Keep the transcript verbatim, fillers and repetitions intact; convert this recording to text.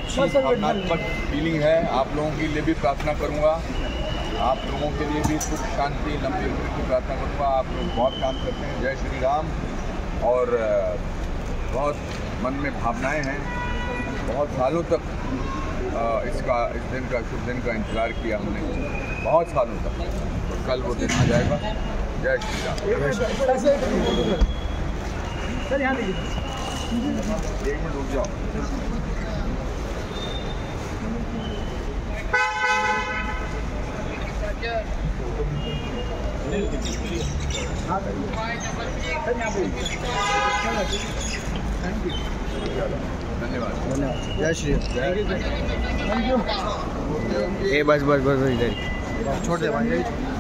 अच्छी भावनात्मक फीलिंग है। आप लोगों के लिए भी प्रार्थना करूँगा, आप लोगों के लिए भी सुख शांति लंबी उम्र की प्रार्थना करूँगा। आप लोग बहुत काम करते हैं। जय श्री राम। और बहुत मन में भावनाएं हैं। बहुत सालों तक इसका इस दिन का शुभ दिन का इंतज़ार किया हमने, बहुत सालों तक। तो कल वो दिन आ जाएगा। जय श्री राम। एक मिनट रुक जाओ। धन्यवाद धन्यवाद। जय श्री राम। Thank you. ए बस बस बस इधर छोड़ दे भाई।